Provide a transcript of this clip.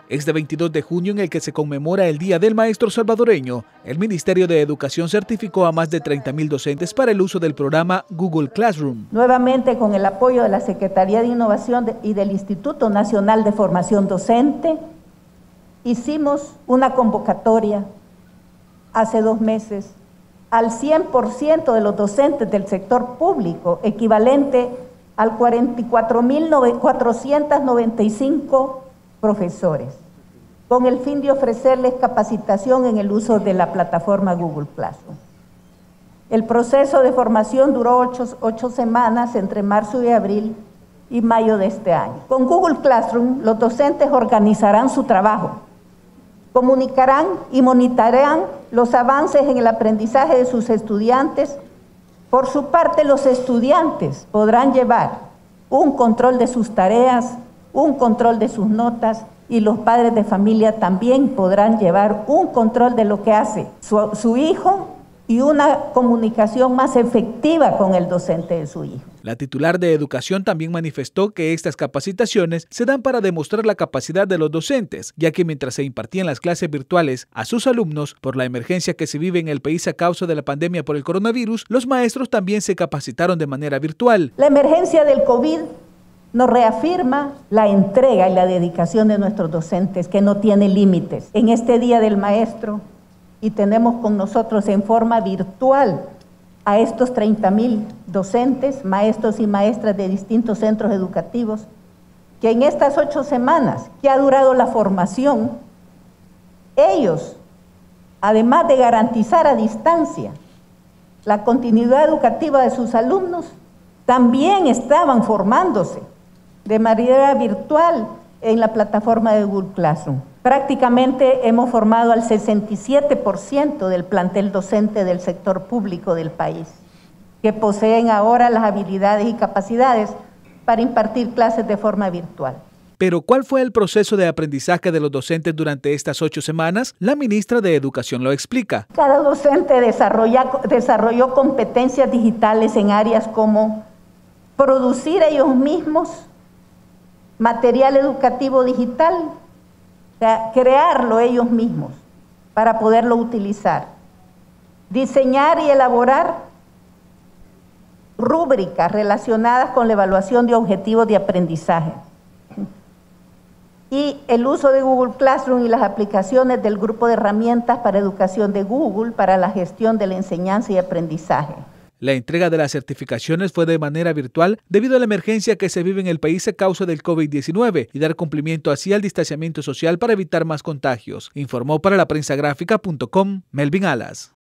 Este 22 de junio, en el que se conmemora el Día del Maestro Salvadoreño, el Ministerio de Educación certificó a más de 30.000 docentes para el uso del programa Google Classroom. Nuevamente, con el apoyo de la Secretaría de Innovación y del Instituto Nacional de Formación Docente, hicimos una convocatoria hace 2 meses al 100% de los docentes del sector público, equivalente al 44.495 profesores, con el fin de ofrecerles capacitación en el uso de la plataforma Google Classroom. El proceso de formación duró 8 semanas entre marzo y abril y mayo de este año. Con Google Classroom, los docentes organizarán su trabajo, comunicarán y monitorearán los avances en el aprendizaje de sus estudiantes. Por su parte, los estudiantes podrán llevar un control de sus tareas, un control de sus notas, y los padres de familia también podrán llevar un control de lo que hace su hijo y una comunicación más efectiva con el docente de su hijo. La titular de Educación también manifestó que estas capacitaciones se dan para demostrar la capacidad de los docentes, ya que mientras se impartían las clases virtuales a sus alumnos por la emergencia que se vive en el país a causa de la pandemia por el coronavirus, los maestros también se capacitaron de manera virtual. La emergencia del COVID nos reafirma la entrega y la dedicación de nuestros docentes, que no tiene límites. En este Día del Maestro, y tenemos con nosotros en forma virtual a estos 30.000 docentes, maestros y maestras de distintos centros educativos, que en estas 8 semanas que ha durado la formación, ellos, además de garantizar a distancia la continuidad educativa de sus alumnos, también estaban formándose de manera virtual en la plataforma de Google Classroom. Prácticamente hemos formado al 67% del plantel docente del sector público del país, que poseen ahora las habilidades y capacidades para impartir clases de forma virtual. Pero ¿cuál fue el proceso de aprendizaje de los docentes durante estas 8 semanas? La ministra de Educación lo explica. Cada docente desarrolló competencias digitales en áreas como producir ellos mismos material educativo digital, o sea, crearlo ellos mismos para poderlo utilizar, diseñar y elaborar rúbricas relacionadas con la evaluación de objetivos de aprendizaje y el uso de Google Classroom y las aplicaciones del grupo de herramientas para educación de Google para la gestión de la enseñanza y aprendizaje. La entrega de las certificaciones fue de manera virtual debido a la emergencia que se vive en el país a causa del COVID-19 y dar cumplimiento así al distanciamiento social para evitar más contagios, informó para la prensagráfica.com Melvin Alas.